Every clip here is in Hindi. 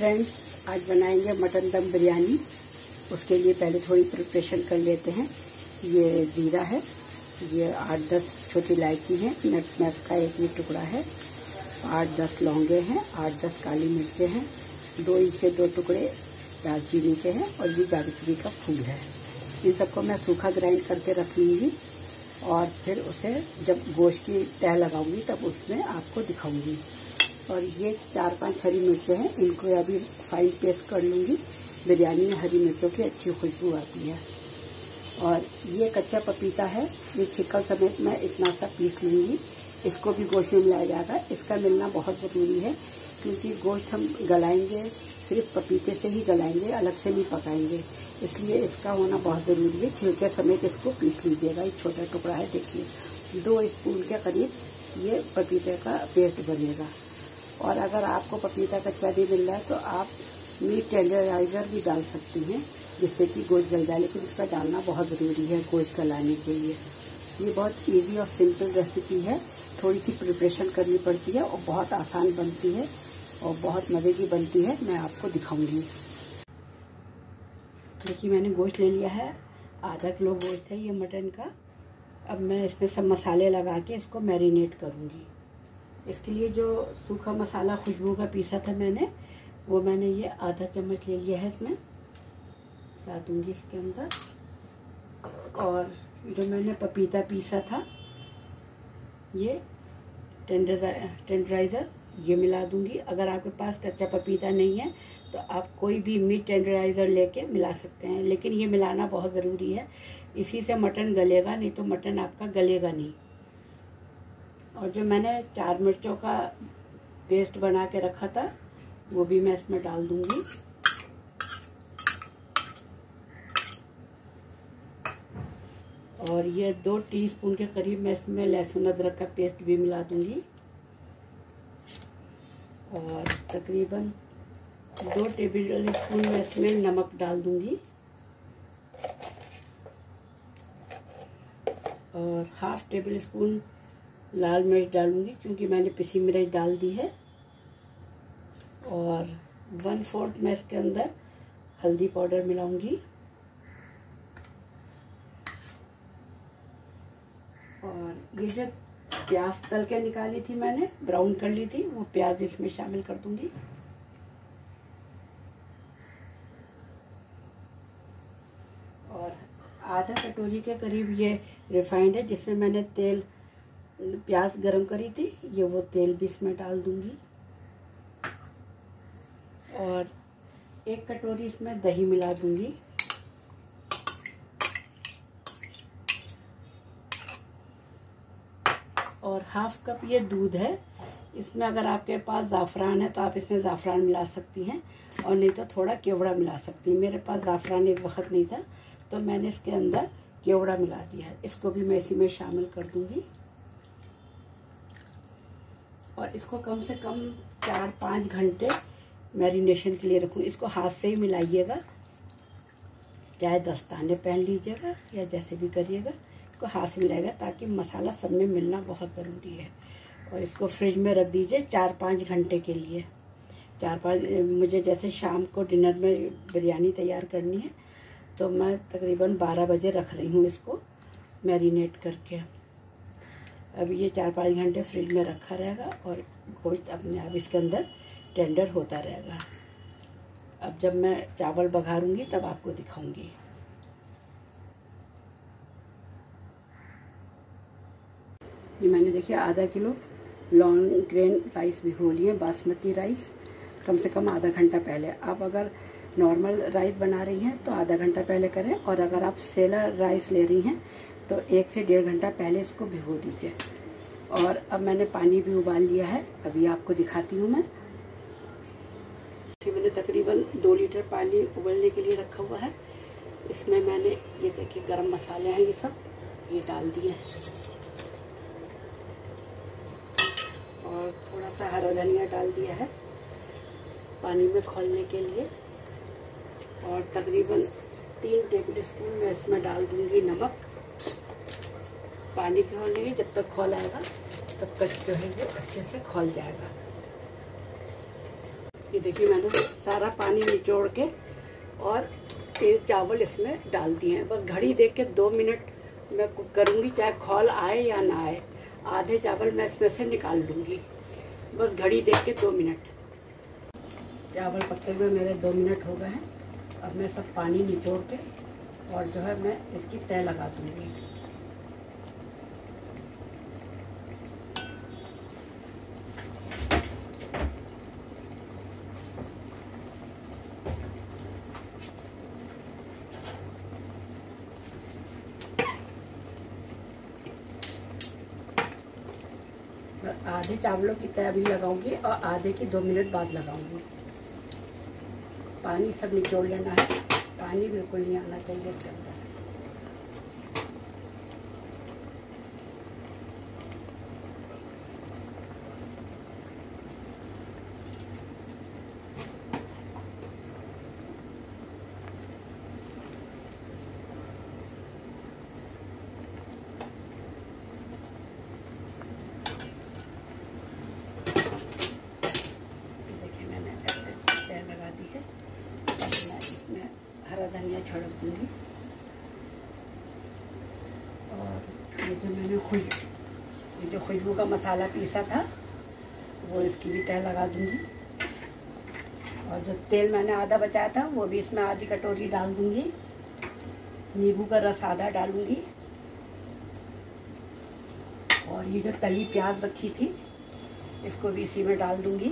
फ्रेंड्स, आज बनाएंगे मटन दम बिरयानी। उसके लिए पहले थोड़ी प्रिपरेशन कर लेते हैं। ये जीरा है, ये 8-10 छोटी इलायची है, नटमेग का एक ही टुकड़ा है, 8-10 लौंगे हैं, 8-10 काली मिर्चें हैं, 2 इंच के 2 टुकड़े दालचीनी के हैं और ये जावित्री का फूल है। इन सबको मैं सूखा ग्राइंड करके रख लूँगी और फिर उसे जब गोश्त की तह लगाऊंगी तब उसमें आपको दिखाऊंगी। और ये 4-5 हरी मिर्चें हैं, इनको अभी फाइन पेस्ट कर लूँगी। बिरयानी में हरी मिर्चों की अच्छी खुशबू आती है। और ये कच्चा पपीता है, ये छिक्कल समेत मैं इतना सा पीस लूँगी। इसको भी गोश्त में मिलाया जाएगा। इसका मिलना बहुत ज़रूरी है क्योंकि गोश्त हम गलाएंगे सिर्फ पपीते से ही गलाएंगे, अलग से नहीं पकाएंगे, इसलिए इसका होना बहुत ज़रूरी है। छिलके समेत इसको पीस लीजिएगा। एक छोटा टुकड़ा है, देखिए 2 स्पून के करीब ये पपीते का पेस्ट बनेगा। और अगर आपको पपीता कच्चा नहीं मिल रहा है तो आप मीट टेंडराइजर भी डाल सकती हैं जिससे कि गोश्त गल जाए, लेकिन इसका डालना बहुत ज़रूरी है गोश्त गलाने के लिए। ये बहुत इजी और सिंपल रेसिपी है, थोड़ी सी प्रिपरेशन करनी पड़ती है और बहुत आसान बनती है और बहुत मज़े की बनती है। मैं आपको दिखाऊंगी। देखिए मैंने गोश्त ले लिया है, आधा किलो गोश्त है ये मटन का। अब मैं इसमें सब मसाले लगा के इसको मैरिनेट करूँगी। इसके लिए जो सूखा मसाला खुशबू का पीसा था मैंने, वो मैंने ये आधा चम्मच ले लिया है, इसमें डाल दूँगी इसके अंदर। और जो मैंने पपीता पीसा था ये टेंडराइज़र ये मिला दूंगी। अगर आपके पास कच्चा पपीता नहीं है तो आप कोई भी मीट टेंडराइज़र लेके मिला सकते हैं, लेकिन ये मिलाना बहुत ज़रूरी है। इसी से मटन गलेगा, नहीं तो मटन आपका गलेगा नहीं। और जो मैंने 4 मिर्चों का पेस्ट बना के रखा था वो भी मैं इसमें डाल दूंगी। और ये 2 टीस्पून के करीब मैं इसमें लहसुन अदरक का पेस्ट भी मिला दूंगी। और तकरीबन 2 टेबल स्पून मैं इसमें नमक डाल दूंगी। और हाफ टेबल स्पून लाल मिर्च डालूंगी क्योंकि मैंने पिसी मिर्च डाल दी है। और 1/4 मैं इसके अंदर हल्दी पाउडर मिलाऊंगी। और ये जो प्याज तल के निकाली थी मैंने, ब्राउन कर ली थी, वो प्याज इसमें शामिल कर दूंगी। और आधा कटोरी के करीब ये रिफाइंड है जिसमें मैंने तेल प्याज गरम करी थी, ये वो तेल भी इसमें डाल दूंगी। और 1 कटोरी इसमें दही मिला दूंगी। और हाफ कप ये दूध है। इसमें अगर आपके पास ज़ाफ़रान है तो आप इसमें ज़ाफ़रान मिला सकती हैं, और नहीं तो थोड़ा केवड़ा मिला सकती हैं। मेरे पास ज़ाफ़रान एक वक्त नहीं था तो मैंने इसके अंदर केवड़ा मिला दिया है। इसको भी मैं इसी में शामिल कर दूंगी। और इसको कम से कम 4-5 घंटे मैरिनेशन के लिए रखूँ। इसको हाथ से ही मिलाइएगा, चाहे दस्ताने पहन लीजिएगा या जैसे भी करिएगा, इसको हाथ से मिलाइएगा ताकि मसाला सब में मिलना बहुत ज़रूरी है। और इसको फ्रिज में रख दीजिए 4-5 घंटे के लिए। 4-5 मुझे जैसे शाम को डिनर में बिरयानी तैयार करनी है तो मैं तकरीबन 12 बजे रख रही हूँ इसको मैरिनेट करके। अब ये 4-5 घंटे फ्रिज में रखा रहेगा और गोश्त अपने आप इसके अंदर टेंडर होता रहेगा। अब जब मैं चावल बघारूंगी तब आपको दिखाऊंगी। ये मैंने देखिए आधा किलो लॉन्ग ग्रेन राइस भिगो लिए, बासमती राइस, कम से कम आधा घंटा पहले। आप अगर नॉर्मल राइस बना रही हैं तो आधा घंटा पहले करें, और अगर आप सेला राइस ले रही हैं तो 1 से 1.5 घंटा पहले इसको भिगो दीजिए। और अब मैंने पानी भी उबाल लिया है, अभी आपको दिखाती हूँ मैं। मैंने तकरीबन 2 लीटर पानी उबलने के लिए रखा हुआ है। इसमें मैंने ये देखिए गरम मसाले हैं, ये सब ये डाल दिए हैं। और थोड़ा सा हरा धनिया डाल दिया है पानी में खौलने के लिए। और तकरीबन 3 टेबल स्पून मैं इसमें डाल दूंगी नमक। पानी खौलने के जब तक खौल आएगा तब तक जो है वो अच्छे से खौल जाएगा। ये देखिए मैंने सारा पानी निचोड़ के और ये चावल इसमें डाल दिए हैं। बस घड़ी देख के 2 मिनट मैं कुक करूँगी, चाहे खौल आए या ना आए। आधे चावल मैं इसमें से निकाल लूँगी, बस घड़ी देख के 2 मिनट। चावल पकते हुए मेरे 2 मिनट हो गए हैं। अब मैं सब पानी निचोड़ के और जो है मैं इसकी तह लगा दूँगी। आधे चावलों की तह अभी लगाऊंगी और आधे की 2 मिनट बाद लगाऊंगी। पानी सब निचोड़ लेना है, पानी बिल्कुल नहीं आना चाहिए इसके अंदर। हरा धनिया छिड़क दूँगी और ये जो मैंने खुशबू का मसाला पीसा था वो इसकी भी तह लगा दूँगी। और जो तेल मैंने आधा बचाया था वो भी इसमें आधी कटोरी डाल दूँगी। नींबू का रस आधा डालूँगी और ये जो तली प्याज रखी थी इसको भी इसी में डाल दूँगी।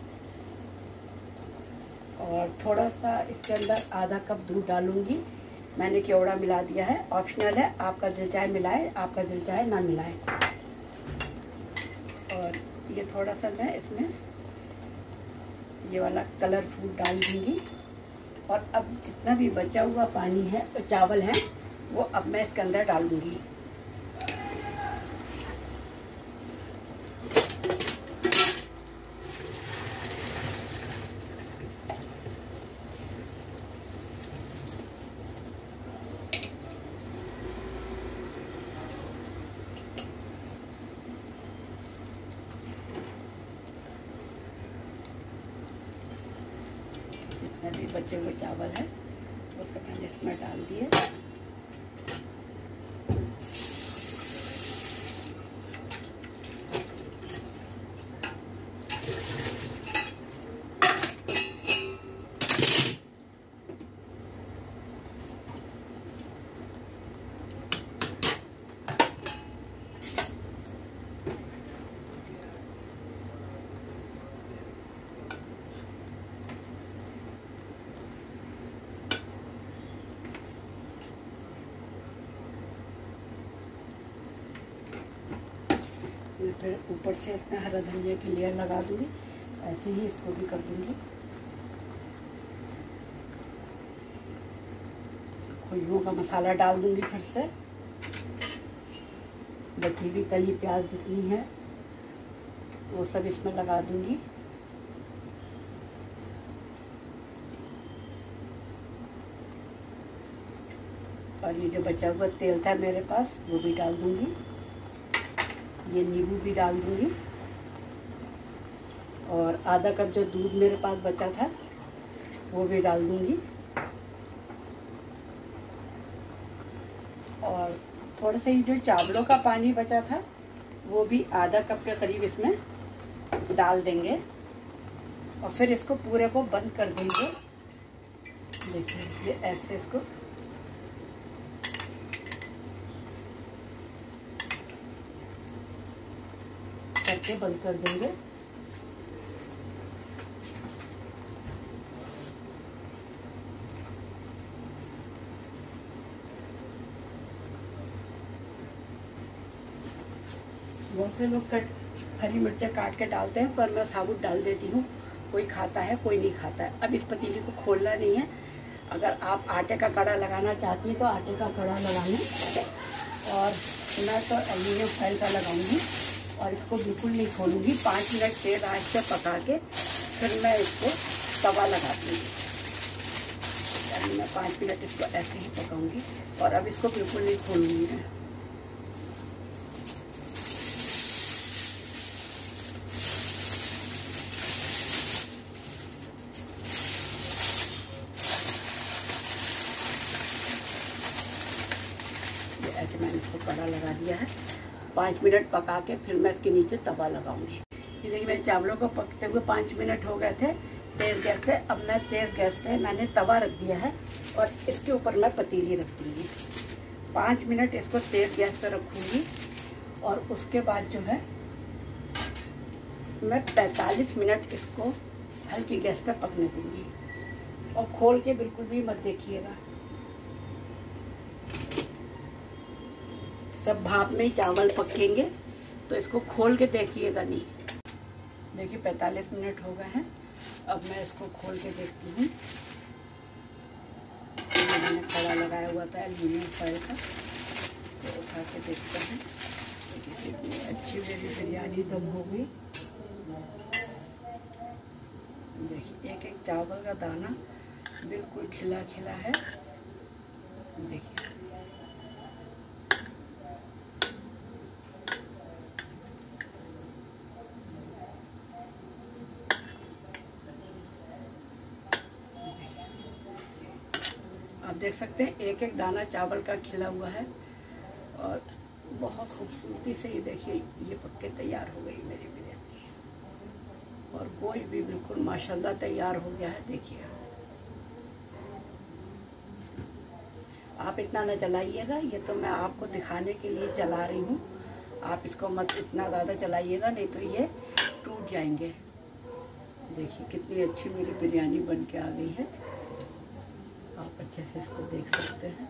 और थोड़ा सा इसके अंदर आधा कप दूध डालूंगी। मैंने केवड़ा मिला दिया है, ऑप्शनल है, आपका दिल चाहे मिलाए, आपका दिल चाहे ना मिलाए। और ये थोड़ा सा मैं इसमें ये वाला कलर फूड डाल दूंगी। और अब जितना भी बचा हुआ पानी है, चावल है, वो अब मैं इसके अंदर डाल दूंगी। भी बचे हुए चावल है वो सब मैंने इसमें डाल दिए। फिर ऊपर से इसमें हरा धनिया की लेयर लगा दूंगी। ऐसे ही इसको भी कर दूंगी। खुशबू का मसाला डाल दूंगी फिर से। बची हुई तली प्याज जितनी है वो सब इसमें लगा दूंगी। और ये जो बचा हुआ तेल था मेरे पास वो भी डाल दूंगी। ये नींबू भी डाल दूंगी और आधा कप जो दूध मेरे पास बचा था वो भी डाल दूंगी। और थोड़ा सा ये जो चावलों का पानी बचा था वो भी आधा कप के करीब इसमें डाल देंगे और फिर इसको पूरे को बंद कर देंगे। देखिए ये ऐसे इसको करके बंद कर देंगे। बहुत से लोग हरी मिर्चें काट के डालते हैं, पर मैं साबुत डाल देती हूँ। कोई खाता है कोई नहीं खाता है। अब इस पतीली को खोलना नहीं है। अगर आप आटे का कड़ा लगाना चाहती हैं तो आटे का कड़ा लगा लें। और मैं तो एल्यूमिनियम फॉइल का लगाऊंगी और इसको बिल्कुल नहीं खोलूंगी। 5 मिनट तेज आंच से पका के फिर मैं इसको तवा लगा दूँगी। यानी मैं 5 मिनट इसको ऐसे ही पकाऊंगी और अब इसको बिल्कुल नहीं खोलूंगी मैं। ऐसे मैंने इसको कड़ा लगा दिया है। 5 मिनट पका के फिर मैं इसके नीचे तवा लगाऊंगी। ये देखिए मेरे चावलों को पकते हुए 5 मिनट हो गए थे तेज गैस पे। अब मैं तेज गैस पे मैंने तवा रख दिया है और इसके ऊपर मैं पतीली रख दूँगी। 5 मिनट इसको तेज गैस पे रखूँगी और उसके बाद जो है मैं 45 मिनट इसको हल्की गैस पे पकने दूँगी। और खोल के बिल्कुल भी मत देखिएगा, सब भाप में ही चावल पकेंगे, तो इसको खोल के देखिएगा नहीं। देखिए 45 मिनट हो गए हैं। अब मैं इसको खोल के देखती हूँ। मैंने कड़ा लगाया हुआ था एल्यूमिनियम फॉइल का, तो उठा के देखते हैं। कितनी अच्छी मेरी बिरयानी दम हो गई। देखिए एक एक चावल का दाना बिल्कुल खिला खिला है। देखिए आप देख सकते हैं एक एक दाना चावल का खिला हुआ है और बहुत खूबसूरती से ये देखिए ये पक के तैयार हो गई मेरी बिरयानी। और गोश्त भी बिल्कुल माशाल्लाह तैयार हो गया है। देखिए आप इतना न चलाइएगा, ये तो मैं आपको दिखाने के लिए चला रही हूँ। आप इसको मत इतना ज़्यादा चलाइएगा, नहीं तो ये टूट जाएंगे। देखिए कितनी अच्छी मेरी बिरयानी बन के आ गई है। आप अच्छे से इसको देख सकते हैं।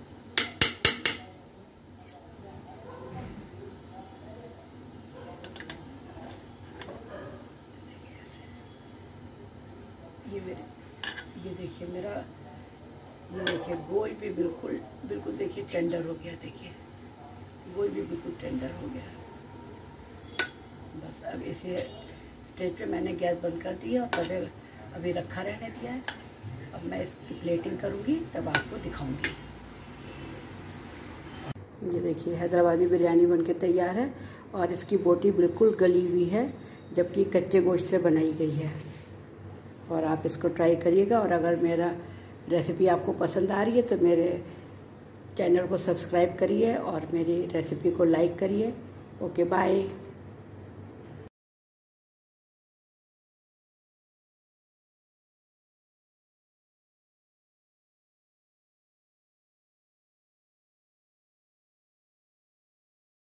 ये देखिए मेरा, ये देखिए गोश्त भी बिल्कुल देखिए टेंडर हो गया। देखिए गोश्त भी बिल्कुल टेंडर हो गया। बस अब इसे स्टेज पे मैंने गैस बंद कर दिया और तवे अभी रखा रहने दिया है। अब मैं इसकी प्लेटिंग करूँगी तब आपको दिखाऊंगी। ये देखिए हैदराबादी बिरयानी बनके तैयार है और इसकी बोटी बिल्कुल गली हुई है, जबकि कच्चे गोश्त से बनाई गई है। और आप इसको ट्राई करिएगा। और अगर मेरा रेसिपी आपको पसंद आ रही है तो मेरे चैनल को सब्सक्राइब करिए और मेरी रेसिपी को लाइक करिए। Okay bye.